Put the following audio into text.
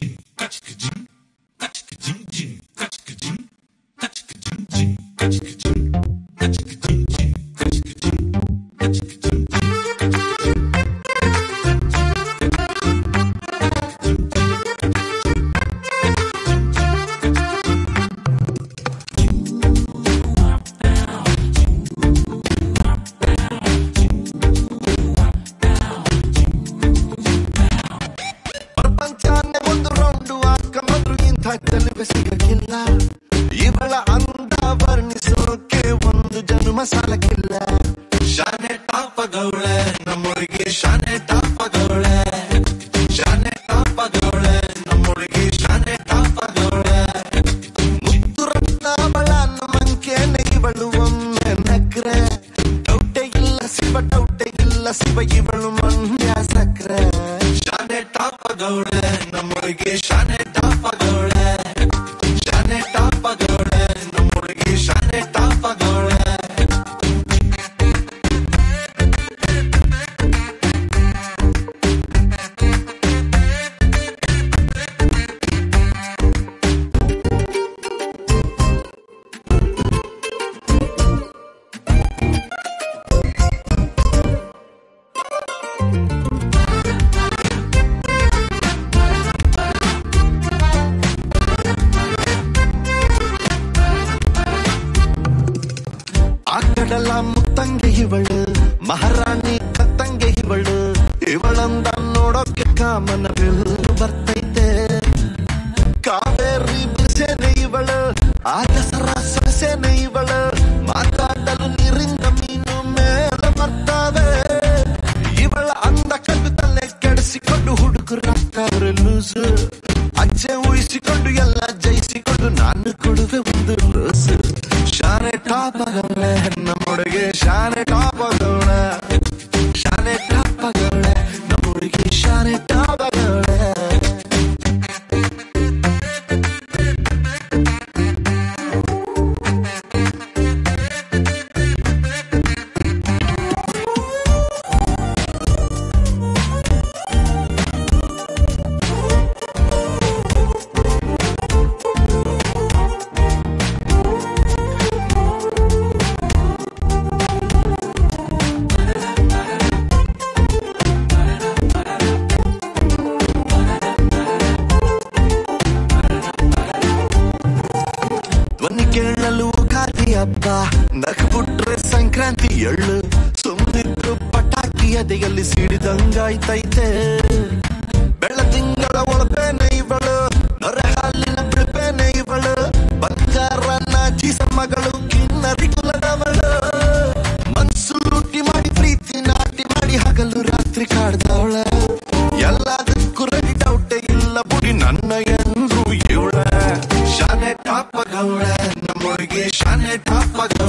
ಇವಳ ಅಂದ ವರ್ಣಿಸೋಕೆ ಒಂದು ಜನ್ಮ ಸಾಲಕ್ಕಿಲ್ಲ. ಶಾನೆ ಟಾಪಗೌಳೆ ನಮ್ಮೊಳಗೆ ಶಾನೆ ಟಾಪಗೌಳೆ, ಶಾನೆ ಟಾಪಗೌಳೆ ನಮ್ಮೊಳಗೆ ಶಾನೆ ಟಾಪಗೌಳೆ. ಮುತ್ತು ರತ್ನಾವಳ ನಮ್ಮಂಕೇನೆ ಇವಳು ಒಮ್ಮೆ ನಕ್ರೆ, ಡೌಟೆ ಇಲ್ಲ ಶಿವ ಡೌಟೆ ಇಲ್ಲ ಶಿವ ಇವಳು ಮಂಡ್ಯ ಸಕ್ರೆ. ಶಾನೆ ಟಾಪಗೌಳೆ ನಮ್ಮೊಳಗೆ ಶಾನೆ ಟಾಪಗೌಳೆ, ಶಾನೆ ಟಾಪಗೌಳೆ ನಮ್ಮೊಳಗೆ ಶಾನೆ ಟಾಪಗೌಳೆ. ಆಕಡಲ ಮುತ್ತಂಗೆ ಇವಳು, ಮಹಾರಾಣಿ ಕತ್ತಂಗೆ ಇವಳು, ಇವಳಂದ ನೋಡೋಕೆ ಕಾಮನ ಬಿಲ್ಲು ಬರ್ತೈತೆ. ಕಾವೇರಿ ಬಿಸೇನೆ ಇವಳು, ಆಗಸರ ಸೊಸೇನೆ ಇವಳು, ಮಾತಾಡಲು ನೀರಿಂದ ಮೀನು ಮೇಲೆ ಬರ್ತಾವೆ. ಇವಳ ಅಂದ ಕಂಡು ತಲೆ ಕೆಡಿಸಿಕೊಂಡು ಹುಡುಗರಾಗ್ತಾರೆ ಲೂಸು, ಅಜ್ಜೆ ಉಳಿಸಿಕೊಂಡು ಎಲ್ಲ ಜಯಿಸಿಕೊಂಡು ನಾನು ಕೊಡುವೆ ಒಂದು ಲೂಸು. ಶಾನೆ ಟಾಪಗೌಳೆ ನಮ್ಮೊಳಗೆ ಶಾನೆ ಟಾಪಗೌಳೆ, ಶಾನೆ ಟಾಪಗೌಳೆ ನಮ್ಮೊಳಗೆ ಶಾನೆ ಟಾಪಗೌಳೆ. ಧ್ವನಿ ಕೇಳಲು ಗಾದಿ ಹಬ್ಬ, ನಕ್ಬಿಟ್ರೆ ಸಂಕ್ರಾಂತಿ ಎಳ್ಳು, ಸುಮ್ಮನಿದ್ರು ಪಟಾಕಿ ಎದೆಯಲ್ಲಿ ಸಿಡಿದಂಗಾಯ್ತೈತೆ. ಬೆಳ ತಿಂಗಳ ಒಳಪೇನೆ ಇವಳು, ನೊರೆ ಹಾಲಿನ ಬಿಳಪೇನೆ ಇವಳು, ಬಂಗಾರನ ಜೀಸ ಮಗಳು ಕಿನ್ನರಿ ಕುಲದವಳು. ಮನ್ಸು ಲೂಟಿ ಮಾಡಿ ಪ್ರೀತಿ ನಾಟಿ ಮಾಡಿ ಹಗಲು ರಾತ್ರಿ ಕಾಡ್ದವಳ, ಎಲ್ಲದಕ್ಕೂ ರೆಡಿ ಡೌಟೆ ಇಲ್ಲ ಬುಡಿ ನನ್ನ ಎಂದ್ರು ಇವಳ. ಶಾನೆ ಟಾಪಗೌಳೆ ನಮ್ಮೊಳಗೆ ಶಾನೆ ಟಾಪಗೌಳೆ.